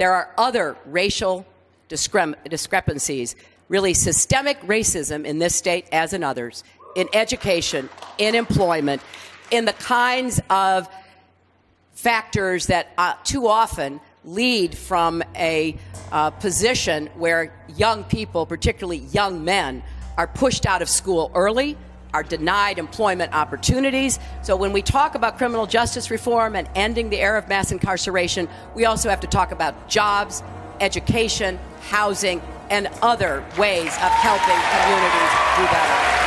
there are other racial discrepancies, really systemic racism in this state as in others, in education, in employment, in the kinds of factors that too often lead from a position where young people, particularly young men, are pushed out of school early, are denied employment opportunities. So when we talk about criminal justice reform and ending the era of mass incarceration, we also have to talk about jobs, education, housing, and other ways of helping communities do better.